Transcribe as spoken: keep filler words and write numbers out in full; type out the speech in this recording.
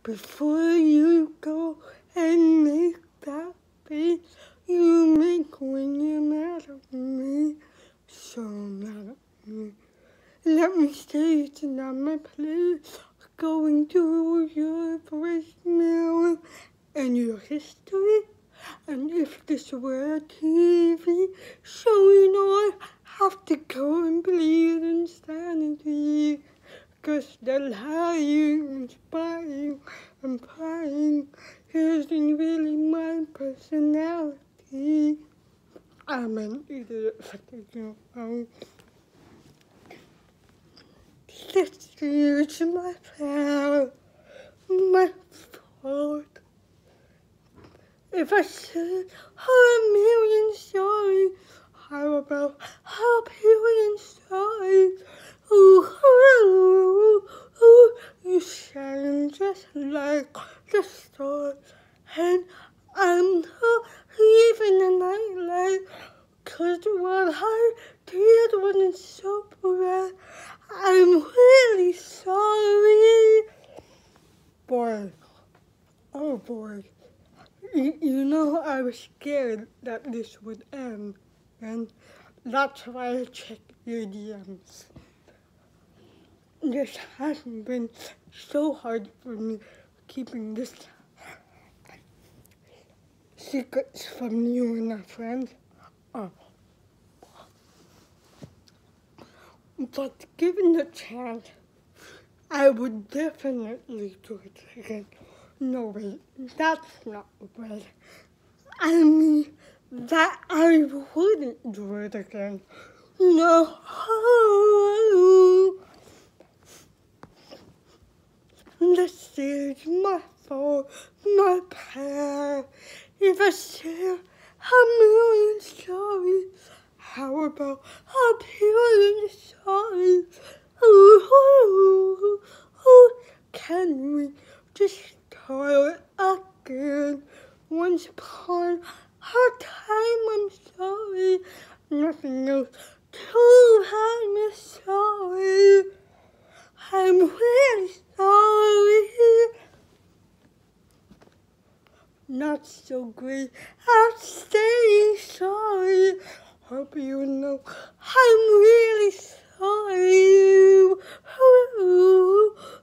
before you go and make that face you make when you're mad at me, so mad at me. Let me say it's not my place going through your voicemail and your history. And if this were a T V show, you know I have to go and bleed insanity. Cause the lying and spying and prying isn't really my personality. I'm an idiot for taking a phone. It's my fault, my fault. If I said a million sorry, how about a billion sorry? Ooh, ooh, ooh, you sound just like the stars, and I'm not leaving the nightlight, cause what I did wasn't so bad. I'm really sorry. Boy, oh boy. You, you know, I was scared that this would end, and that's why I checked your D Ms. This hasn't been so hard for me keeping this secrets from you and our friends. Oh. But given the chance, I would definitely do it again. No, wait, that's not right. I mean, that I wouldn't do it again. No. This is my fault, my bad. If I said a million sorries, how about a billion sorries? Ooh, ooh, ooh, can we just start again? Once upon a time, I'm sorry. Nothing else to I'm sorry. I'm really sorry. Not so great at saying sorry. Hope you know I'm really sorry. Ooh, ooh,